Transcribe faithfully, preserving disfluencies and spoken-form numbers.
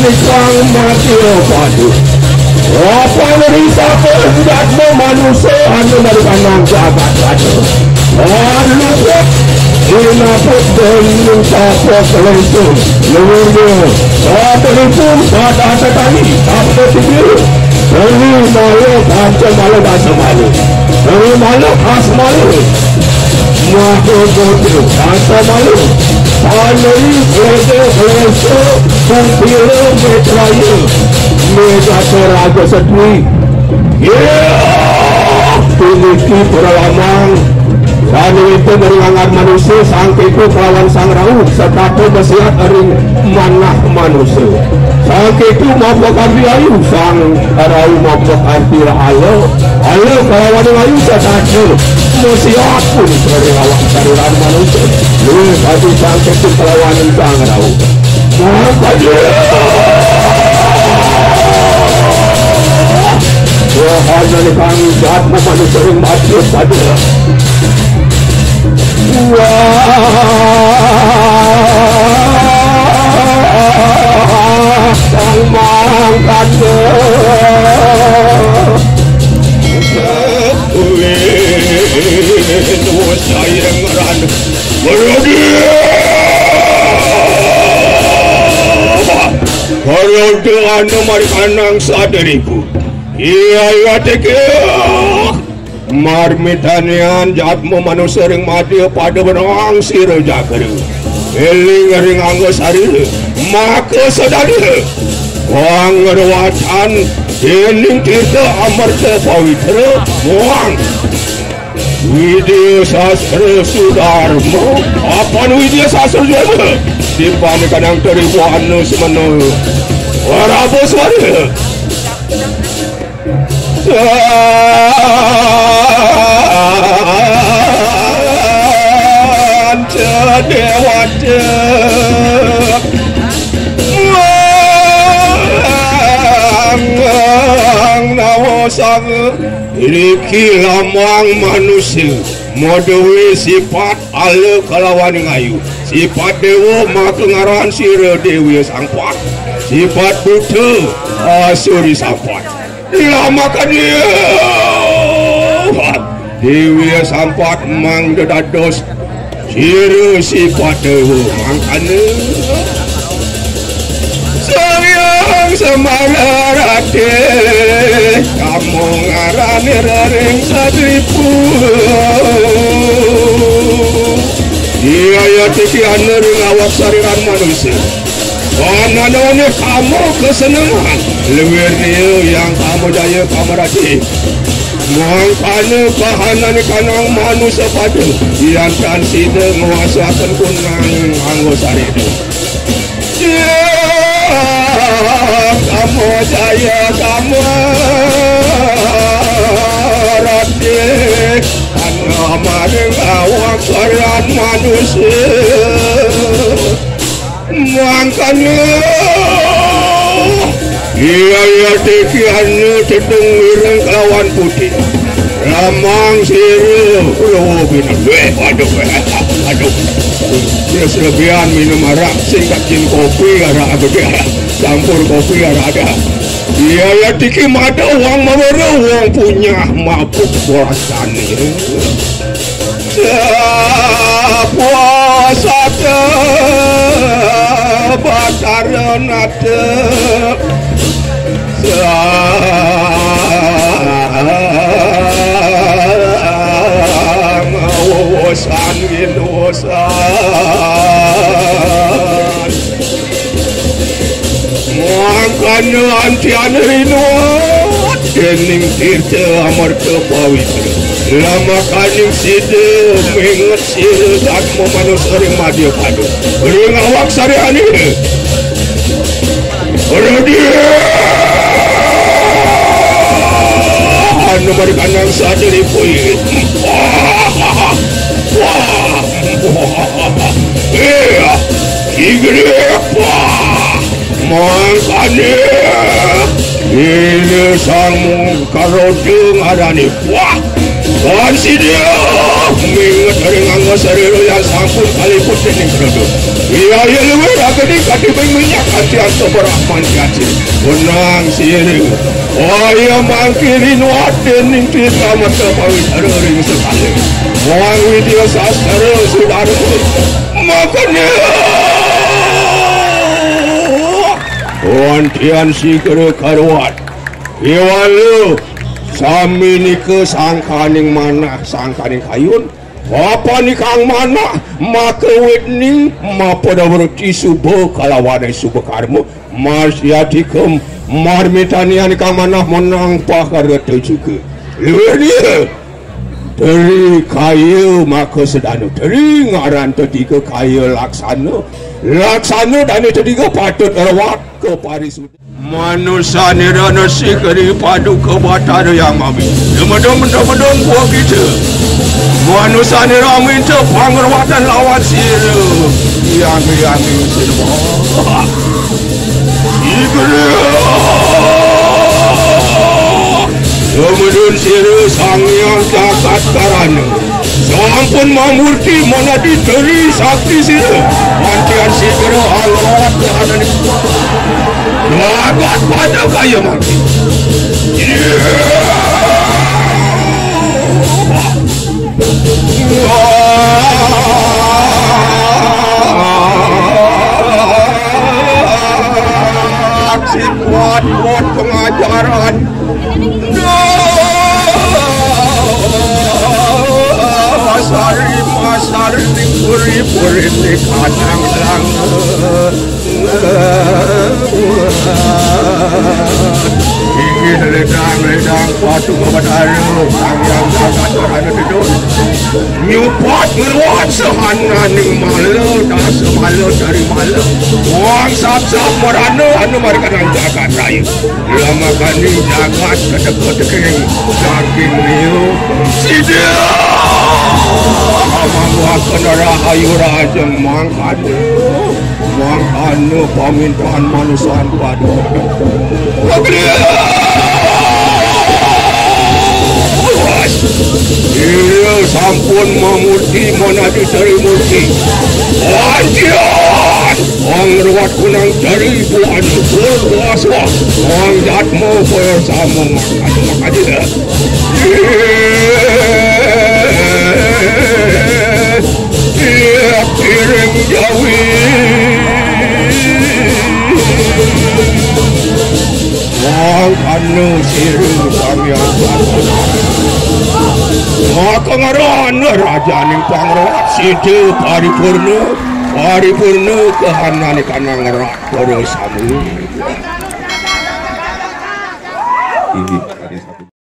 ikang mati padu. Apa dari siapa hendak memanusia anu dari kanang jabat padu. Lalu ina put dengan siapa kelengkung. Lalu siapa kelengkung pada tadi apa tidur. Ini malu kacau malu bahasa malu. Ini malu khas malu. Mahu bodoh kacau malu. Panai bodoh bodoh kumpil betraya. Mereka teraga sedih. Ya, pilih peralamang. Dan itu meringankan manusia sangke itu kelawan sang rauh serta bersiap ering manah manusia. Sangke itu maafkan diayu sang rauh maafkan diayu. Ayo kelawan ayu setaja bersiap pun berilawak cariran manusia. Lalu satu sangke itu kelawan sang rauh. Maafkan dia. Tuhan dari kami jahat manusia yang mati pada. Wah, sang mangkat dosa yang ngeran berodi kalau dengan nomor kanang sadariku iya iya tekeh marmitanian jatmu manusia ring mati pada benang siro jakari eling ring anggo sari maka sadari wang ngerwatan eling kita amarta pawitra wang widya sastra sudarmo apa widya sastra juga dipan kadang teribuan semenu warabo suara Anta dewata Mang nawasang Riki lamang manusia Modewi sifat ala kalawan ngayu Sifat dewa maka ngaran sira dewi sangpat Sifat buta asuri sangpat lamakan dia Dewi sampat mang dedados Sira sifat dewa mangkana sayang semana rade kamu ngarani raring sadripu dia ya tikian ring awak sariran manusia Wanananya kamu kesenangan Lewir dia yang kamu daya kamerati Mangkana kahanan kanang manusia pada Yang kan sida menguasakan kunang anggota itu Ya kamu daya kamerati Karena maring awak sarian manusia Mangkana iya iya tekiannya cedeng wireng kelawan putih lamang siru ulo binang weh aduh aduh dia selebihan minum arak singkat jin kopi arak ada campur kopi arak ada iya iya teki mada uang mawara uang punya mabuk borasan ini puasa bakaran ada ngawasan inosan mangkana antian rino dening tirta amarta pawitra lama kaning sida menget sida atmo manusia ring madya padu ring awak sariani Radia anu mari kanang sadari poi eh igre mangkane ini sang karodeng arani wah dan si dia mengingat dari nganggo sarero yang sampun kali putih ning krodo iya iya luwe rageni kaki minyak hati anto berahman kacil unang siring oh iya mangkirin waden ning kita mata pawi sarering sekali wang video sastra sudah makanya wantian si kere karuat iwan lu sami ni ke sangkaning mana sangkaning kayun apa ni kang mana maka witning mapada berarti subuh kalawadai subuh karmu marsiatikum marmitanian kang mana menang pakar itu juga dia dari kayu maka sedanu dari ngaran ketiga kayu laksana laksana dan ketiga patut rawat ke Paris manusia nirana sikari padu ke batar yang mami demedem-demedem buah kita manusia nirana minta pangrawatan lawan siru yang yang sirba sikari kemudian siru sang yang jagat karana sampun mamurti mana diteri sakti siru mantian sikari alawat kehadaan lagat pada kaya mati aksi kuat-kuat pengajaran masari masari puri-puri di kadang lang ingin ledang-ledang patu kebataru sang yang jagat terhadap hidup nyupat meluat sehana ning malu dah semalu dari malu wang sab-sab merana anu mereka yang jagat raya lama kani jagat kedek-kedek daging liu sidia amang kenara ayu raja mangkanu mangkanu permintaan manusia pada iya sampun memurti mana dicari murti anjian orang ruat kunang cari bulan berkuasa orang jahat mau bersama makan makan dia iya kirim jawi orang kanu siru samian maka ngaran raja ning pangrawat sidu paripurna paripurna kehanan kanang ngerak terus samu